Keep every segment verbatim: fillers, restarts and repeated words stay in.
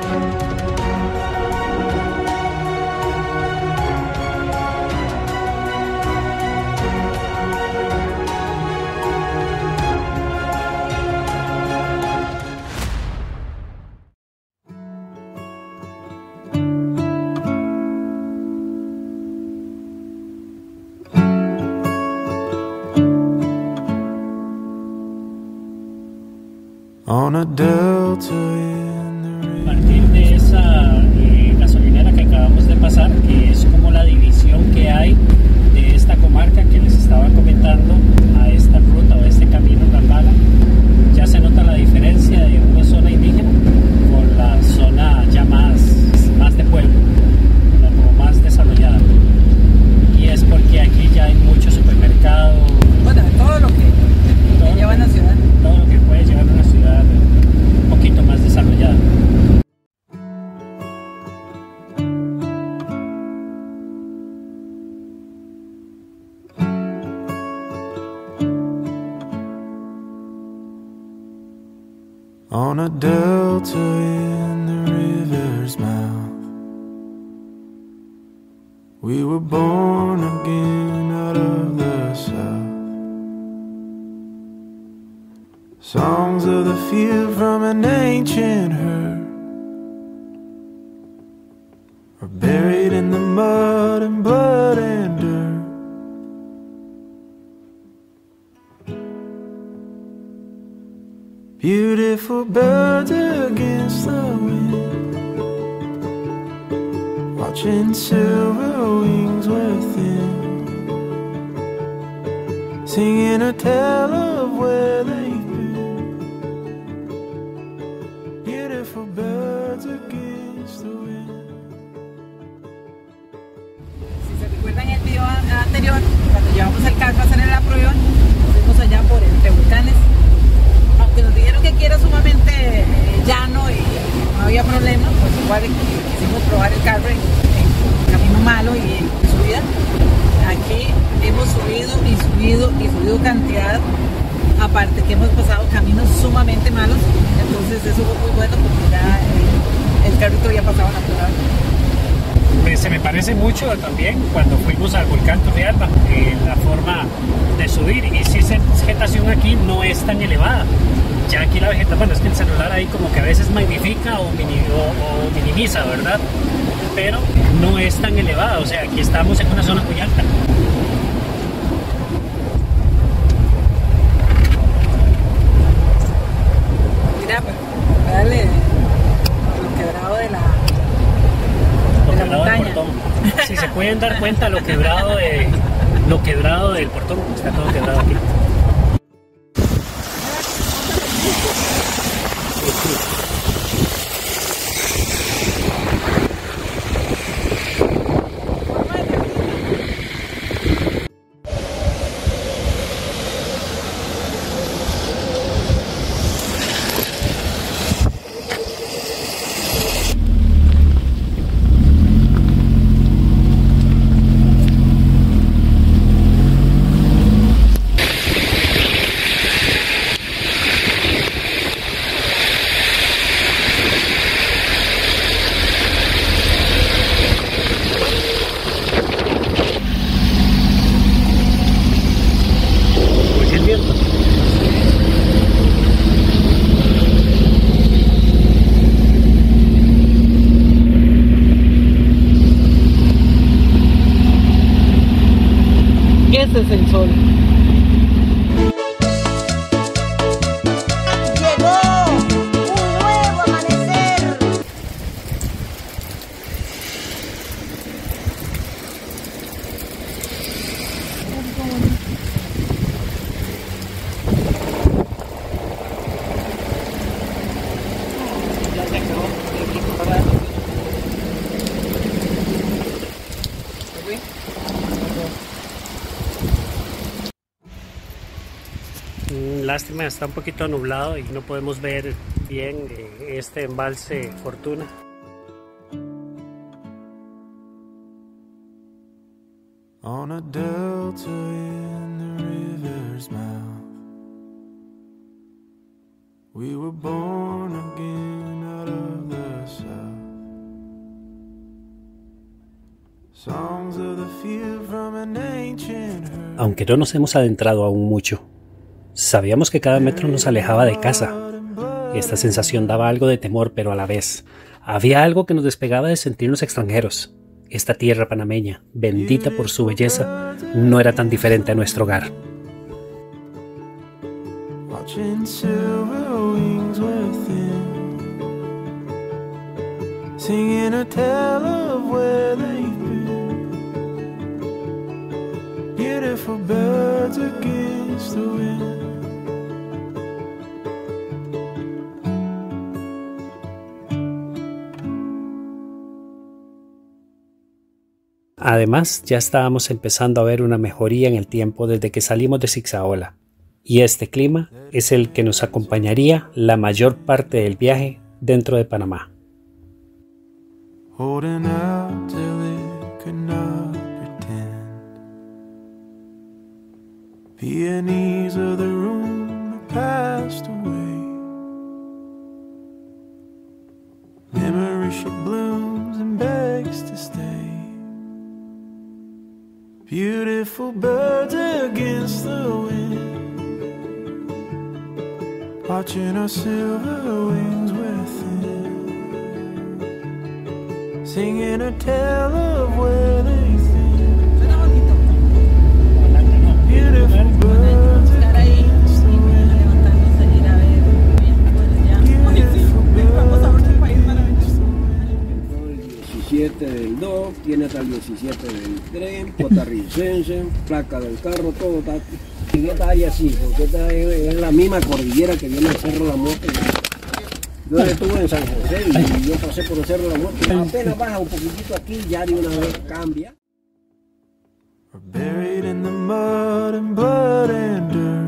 On a delta in the A partir de esa eh, gasolinera que acabamos de pasar, que es como la división que hay de esta comarca que les estaba comentando a esta ruta o a este camino Rapala, ya se nota la diferencia de una zona indígena con la zona ya más, más de pueblo, como más desarrollada. Y es porque aquí ya hay mucho supermercado. Bueno, todo lo que, todo que lleva a la ciudad. Todo lo que puede llevar a una ciudad un poquito más desarrollada. On a delta in the river's mouth, we were born again out of the south. Songs of the field from an ancient herd are buried in the mud and blood and dirt. Beautiful birds against the wind, watching silver wings within, singing a tale of where they've been. Beautiful birds against the wind. Si se recuerdan el video anterior, cuando llevamos el carro a hacer la prueba, fuimos allá por entre volcanes. Aunque nos dijeron que aquí era sumamente eh, llano y no había problema, pues igual quisimos probar el carro en, en camino malo y en subida. Aquí hemos subido y subido y subido cantidad, aparte que hemos pasado caminos sumamente malos, entonces eso fue muy bueno porque ya eh, el carrito había pasado la prueba. Me, se me parece mucho también cuando fuimos al volcán Turrialba, eh, la forma de subir, y si esa vegetación aquí no es tan elevada. Ya aquí la vegetación, bueno, es que el celular ahí como que a veces magnifica o, mini, o, o minimiza, ¿verdad? Pero no es tan elevada, o sea, aquí estamos en una zona muy alta. Mira, pues, dale lo quebrado de la, de la montaña. Del portón. Si se pueden dar cuenta, lo quebrado, de, lo quebrado del portón, está todo quebrado aquí. Ese es el sol. Llegó un nuevo amanecer. Ya se acabó el equipo parado. Lástima, está un poquito nublado y no podemos ver bien eh, este embalse Fortuna. On a delta in the river's mouth, we were born again out of the south. Songs of the field from an ancient herd. Aunque no nos hemos adentrado aún mucho, sabíamos que cada metro nos alejaba de casa. Esta sensación daba algo de temor, pero a la vez había algo que nos despegaba de sentirnos extranjeros. Esta tierra panameña, bendita por su belleza, no era tan diferente a nuestro hogar. Watching silver wings within, singing a tale of where they've been. Beautiful birds against the wind. Además, ya estábamos empezando a ver una mejoría en el tiempo desde que salimos de Zixaola, y este clima es el que nos acompañaría la mayor parte del viaje dentro de Panamá. Holding out till it could not pretend. Peonies of the room have passed away. Memory she blooms and begs to stay. Beautiful birds against the wind, watching our silver wings within, singing a tale of where they've been. Suena bonito. Beautiful birds Estar ahí against the y wind. levantándose y ir a ver. Bueno, ya. Ay, sí, vamos a otro país maravilloso. El diecisiete del dos, tiene hasta el diecisiete del tren, costarricense, placa del carro, todo está. En esta área sí, porque esta es, es la misma cordillera que viene el Cerro La Muerte. Yo estuve en San José y yo pasé por el Cerro La Muerte. Apenas baja un poquitito aquí, ya de una vez cambia. We're buried in the mud and blood and dirt.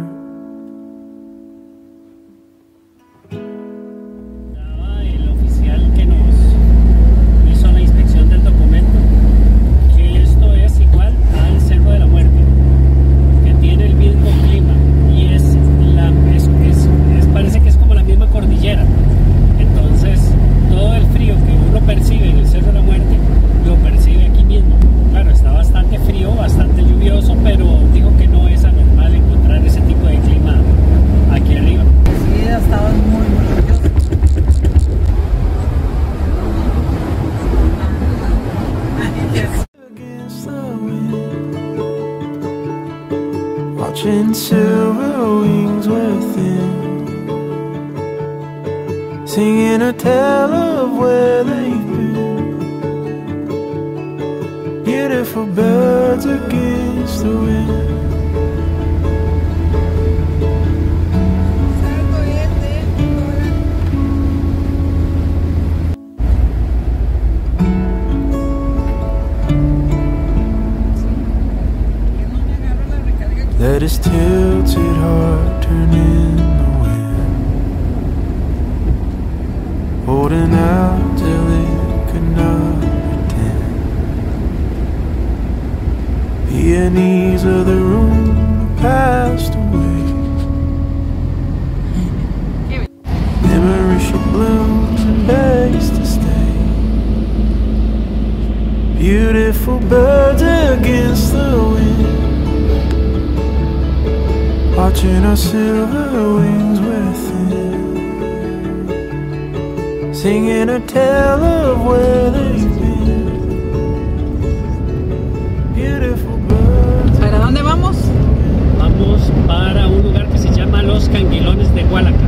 El oficial que nos hizo la inspección del documento, que esto es igual al Cerro de la Muerte, que tiene el mismo clima y es la es, es, es, parece que es como la misma cordillera. Entonces todo el frío que uno percibe en el Cerro de la Muerte lo percibe aquí mismo. Claro, está bastante frío, bastante lluvioso, pero digo que no es anormal encontrar ese tipo de clima aquí arriba. Sí, estaba muy, muy lluvioso. Against the wind, watching silver wings within, singing a tale of where they've been. Beautiful birds against the wind. Salgo este, hola. Que no me agarro la recarga. Let his tilted heart turn in the wind, holding out till it could not pretend. Peonies of the room have passed away. Memory she blooms and begs to stay. Beautiful birds against the wind, watching our silver wings within, singing a tale of where they've been. Beautiful birds. ¿Para dónde vamos? Vamos para un lugar que se llama Los Canguilones de Hualaca.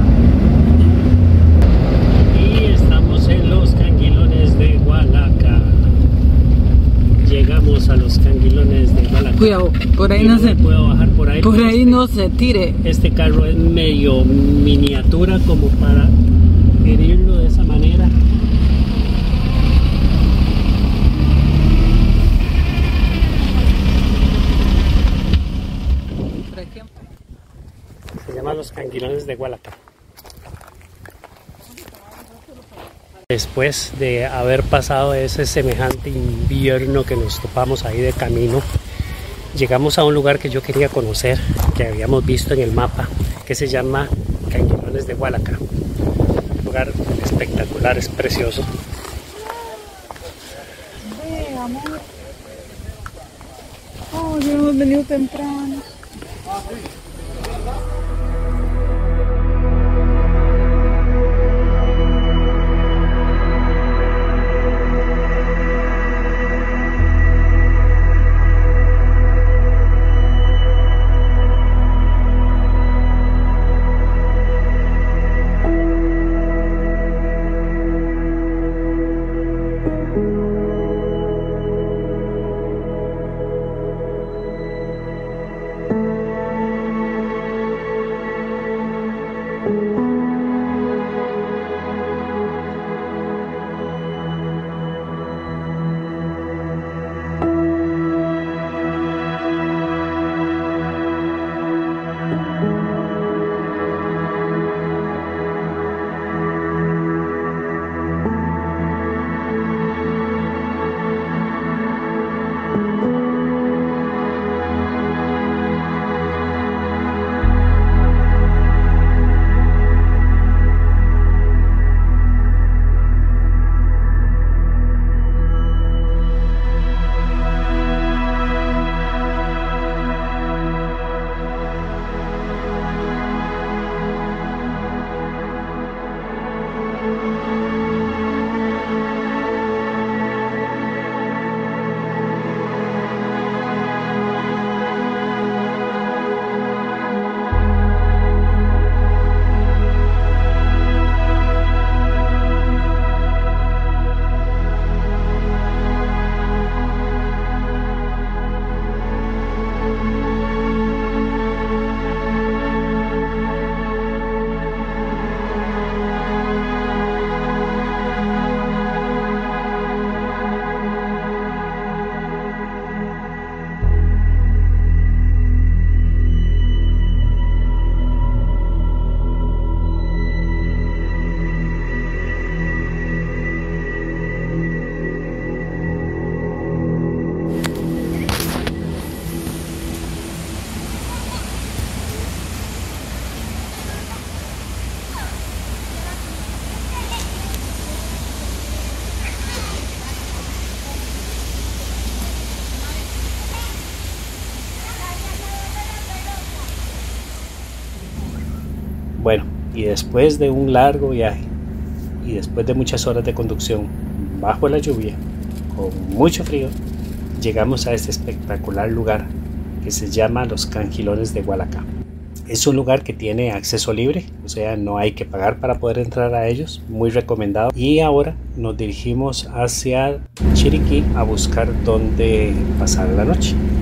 Y estamos en Los Canguilones de Hualaca. Llegamos a Los Canguilones de Hualaca. Cuidado, por ahí Yo no se, puedo bajar por ahí. por porque ahí este, no se tire. este carro es medio miniatura como para herirlo de esa manera. Por ejemplo. Se llama Los Canguilones de Hualaca. Después de haber pasado ese semejante invierno que nos topamos ahí de camino, llegamos a un lugar que yo quería conocer, que habíamos visto en el mapa, que se llama Canguilones de Hualaca. Un lugar espectacular, es precioso. Oh, ya hemos venido temprano. Bueno, y después de un largo viaje y después de muchas horas de conducción bajo la lluvia, con mucho frío, llegamos a este espectacular lugar que se llama Los Cangilones de Hualacá. Es un lugar que tiene acceso libre, o sea, no hay que pagar para poder entrar a ellos, muy recomendado. Y ahora nos dirigimos hacia Chiriquí a buscar dónde pasar la noche.